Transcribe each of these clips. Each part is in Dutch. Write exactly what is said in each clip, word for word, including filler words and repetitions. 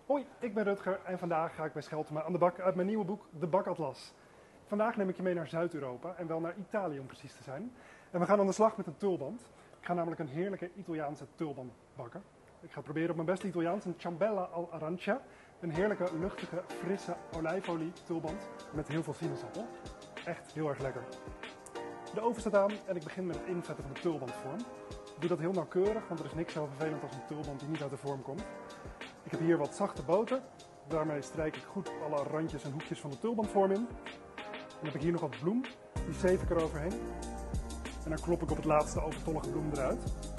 Hoi, ik ben Rutger en vandaag ga ik bij Scheltema aan de bak uit mijn nieuwe boek De Bakatlas. Vandaag neem ik je mee naar Zuid-Europa en wel naar Italië om precies te zijn. En we gaan aan de slag met een tulband. Ik ga namelijk een heerlijke Italiaanse tulband bakken. Ik ga proberen op mijn beste Italiaans een ciambella al arancia. Een heerlijke, luchtige, frisse olijfolie tulband met heel veel sinaasappel. Echt heel erg lekker. De oven staat aan en ik begin met het invetten van de tulbandvorm. Ik doe dat heel nauwkeurig, want er is niks zo vervelend als een tulband die niet uit de vorm komt. Ik heb hier wat zachte boter. Daarmee strijk ik goed alle randjes en hoekjes van de tulbandvorm in. Dan heb ik hier nog wat bloem. Die zeef ik eroverheen. En dan klop ik op het laatste overtollige bloem eruit.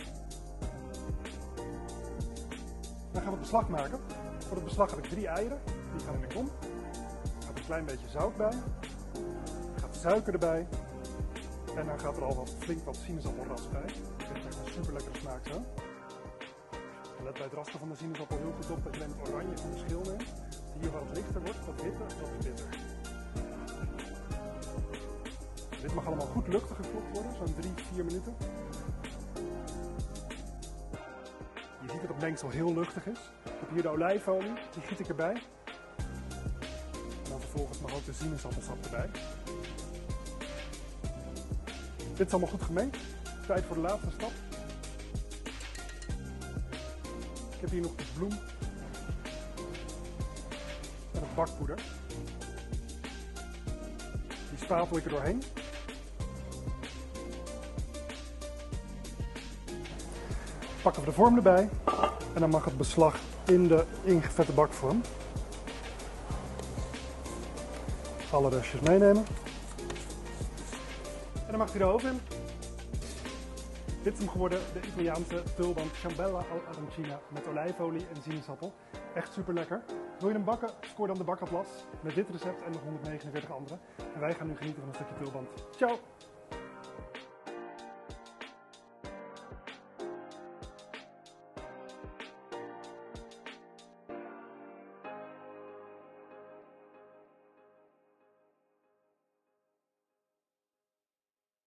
Dan gaan we het beslag maken. Voor het beslag heb ik drie eieren. Die gaan in de kom. Er gaat een klein beetje zout bij. Er gaat suiker erbij. En dan gaat er al wat, flink wat sinaasappelras bij. Dat geeft echt een super lekkere smaak zo. Let bij het rasten van de sinaasappel heel goed op dat je alleen het oranje van de schil neemt. Hier waar het lichter wordt, dat witte, dat is bitter. Dit mag allemaal goed luchtig geklopt worden, zo'n drie, vier minuten. Je ziet dat het mengsel heel luchtig is. Ik heb hier de olijfolie, die giet ik erbij. En dan vervolgens mag ook de sinaasappelsap erbij. Dit is allemaal goed gemengd. Tijd voor de laatste stap. Ik heb hier nog de bloem en het bakpoeder. Die spatel ik er doorheen. Pakken we de vorm erbij en dan mag het beslag in de ingevette bakvorm. Alle restjes meenemen. En dan mag hij de oven in. Dit is hem geworden, de Italiaanse tulband ciambella al arancina met olijfolie en sinaasappel. Echt super lekker. Wil je hem bakken? Scoor dan de Bakatlas met dit recept en nog honderdnegenenveertig andere. En wij gaan nu genieten van een stukje tulband. Ciao!